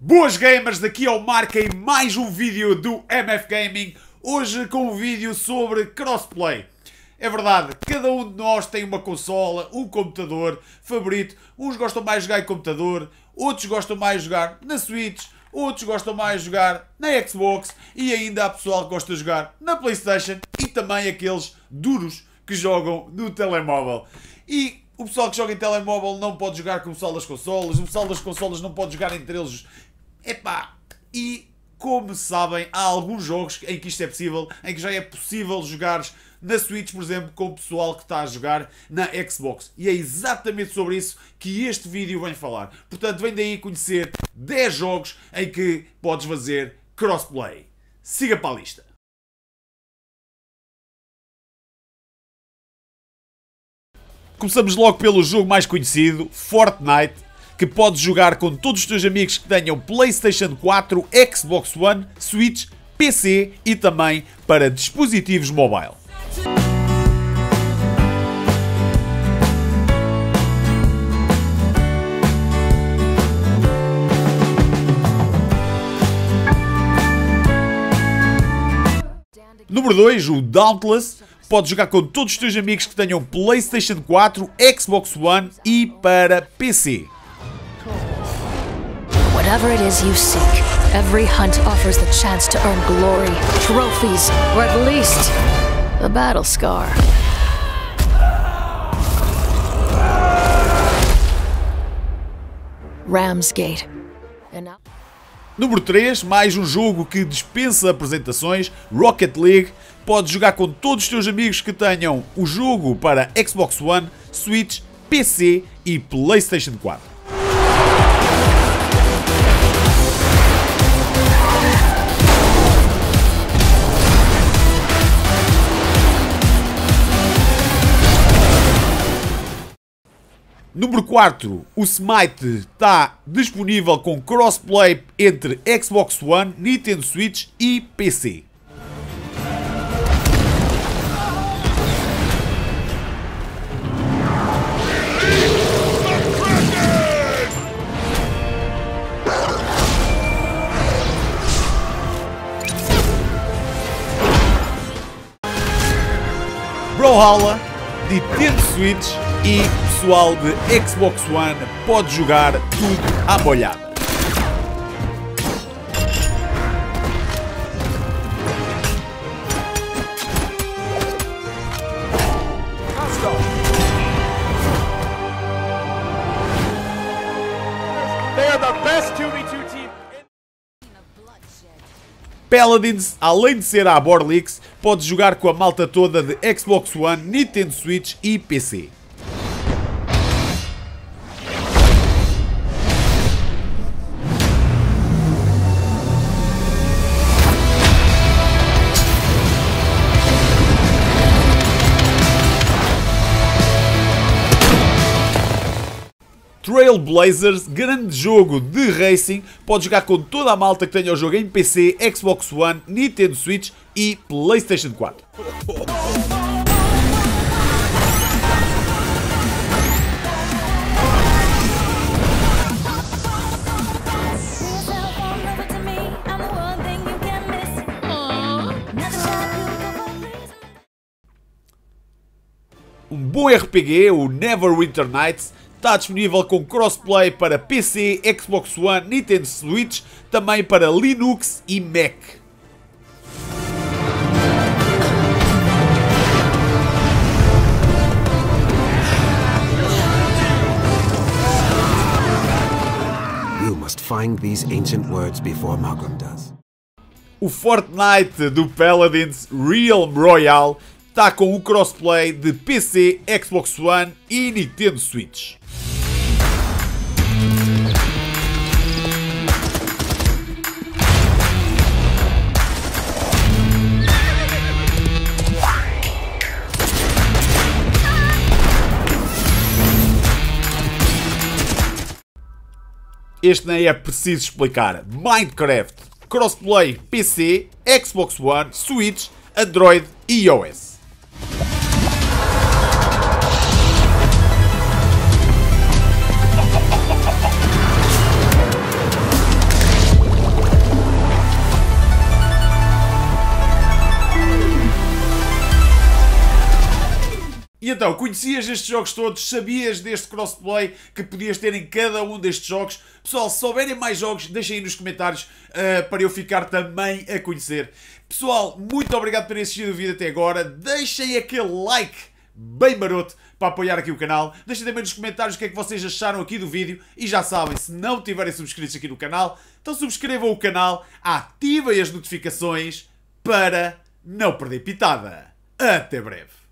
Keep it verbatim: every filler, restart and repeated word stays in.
Boas gamers, daqui ao Marca em mais um vídeo do M F Gaming, hoje com um vídeo sobre crossplay. É verdade, cada um de nós tem uma consola, um computador favorito, uns gostam mais de jogar em computador, outros gostam mais de jogar na Switch, outros gostam mais de jogar na Xbox e ainda há pessoal que gosta de jogar na PlayStation e também aqueles duros que jogam no telemóvel. E o pessoal que joga em telemóvel não pode jogar com o pessoal das consolas, o pessoal das consolas não pode jogar entre eles. Epá, e como sabem, há alguns jogos em que isto é possível, em que já é possível jogar na Switch, por exemplo, com o pessoal que está a jogar na Xbox. E é exatamente sobre isso que este vídeo vem falar. Portanto, vem daí conhecer dez jogos em que podes fazer crossplay. Siga para a lista. Começamos logo pelo jogo mais conhecido, Fortnite, que podes jogar com todos os teus amigos que tenham PlayStation quatro, Xbox One, Switch, P C e também para dispositivos mobile. Número dois, o Dauntless. Podes jogar com todos os teus amigos que tenham PlayStation quatro, Xbox One e para P C. Whatever it is you seek, every hunt offers the chance to earn glory, trophies, or at least a battle scar. Ramsgate. And now... Número três, mais um jogo que dispensa apresentações, Rocket League. Podes jogar com todos os teus amigos que tenham o jogo para Xbox One, Switch, P C e PlayStation quatro. Número quatro, o Smite está disponível com crossplay entre Xbox One, Nintendo Switch e P C. Brawlhalla, Nintendo Switch e pessoal de Xbox One pode jogar tudo à molhada. Paladins, além de ser a Borlix, pode jogar com a malta toda de Xbox One, Nintendo Switch e P C. Trailblazers, grande jogo de racing, pode jogar com toda a malta que tenha o jogo em P C, Xbox One, Nintendo Switch e PlayStation quatro. Um bom R P G, o Neverwinter Nights, está disponível com crossplay para P C, Xbox One, Nintendo Switch, também para Linux e Mac. You must find these ancient words before Malcolm does. O Fortnite do Paladins Realm Royale está com o crossplay de P C, Xbox One e Nintendo Switch. Este nem é preciso explicar. Minecraft, crossplay P C, Xbox One, Switch, Android e iOS. E então, conhecias estes jogos todos? Sabias deste crossplay que podias ter em cada um destes jogos? Pessoal, se souberem mais jogos, deixem aí nos comentários uh, para eu ficar também a conhecer. Pessoal, muito obrigado por terem assistido o vídeo até agora. Deixem aquele like bem maroto para apoiar aqui o canal. Deixem também nos comentários o que é que vocês acharam aqui do vídeo. E já sabem, se não tiverem subscritos aqui no canal, então subscrevam o canal, ativem as notificações para não perder pitada. Até breve.